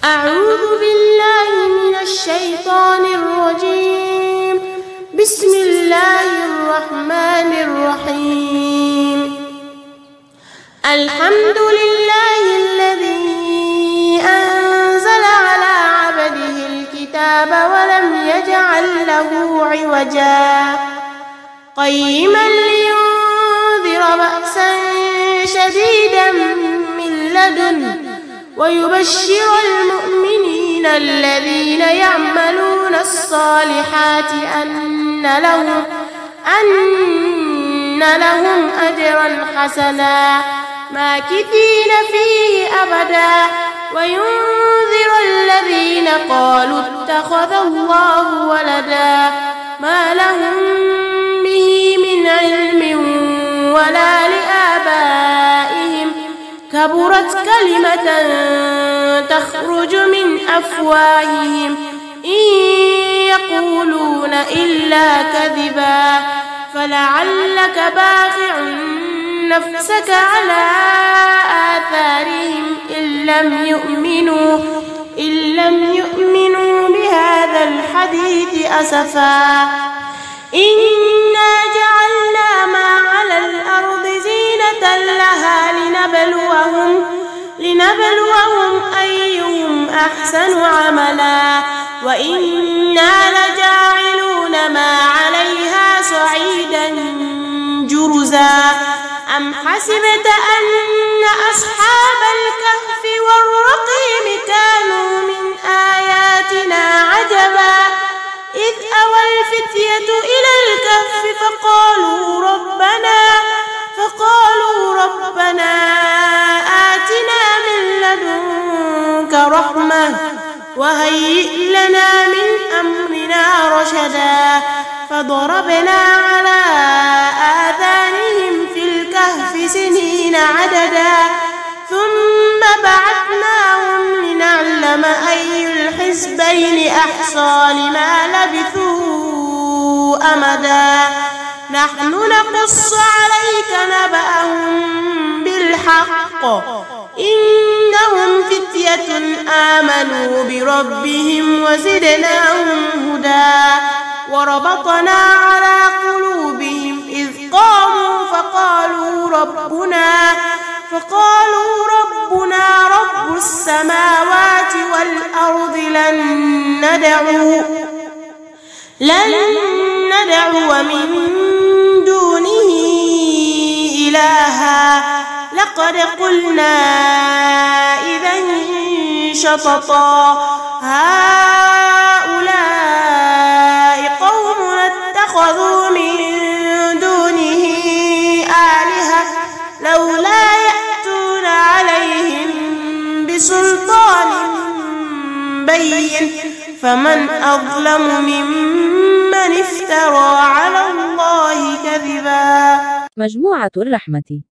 أعوذ بالله من الشيطان الرجيم. بسم الله الرحمن الرحيم. الحمد لله الذي أنزل على عبده الكتاب ولم يجعل له عوجا قيما لينذر بأسا شديدا من لدنه ويبشر المؤمنين الذين يعملون الصالحات أن لهم أجرا حسنا ماكثين فيه أبدا وينذر الذين قالوا اتخذ الله ولدا ما لهم به من علم ولا لآبائهم كبرت كلمة تخرج من أفواههم إن يقولون إلا كذبا فلعلك باخع نفسك على آثارهم إن لم يؤمنوا بهذا الحديث أسفا إنا جعلنا ما على الأرض زينة لها لنبلوهم أيهم أحسن عملا وإنا لجاعلون ما عليها صعيدا جرزا أم حسبت أن أصحاب الكهف والرقيم كانوا من آياتنا عجبا إذ أوى الفتية إلى الكهف فقالوا ربنا آتنا من لدنك رحمة وهيئ لنا من أمرنا رشدا فضربنا على آذانهم في الكهف سنين عددا ثم بعثناهم لنعلم أي الحزبين أحصى لما لبثوا أمدا نحن نقص عليك نبأهم بالحق إنهم فتية آمنوا بربهم وزدناهم هدى وربطنا على قلوبهم إذ قاموا فقالوا ربنا رب السماوات والأرض لن ندعو من دونه إلها لقد قلنا إذا شططا هؤلاء قومنا اتخذوا من دونه آلهة لولا يأتون عليهم بسلطان بين فمن أظلم ممن افترى على الله كذبا. مجموعة الرحمة.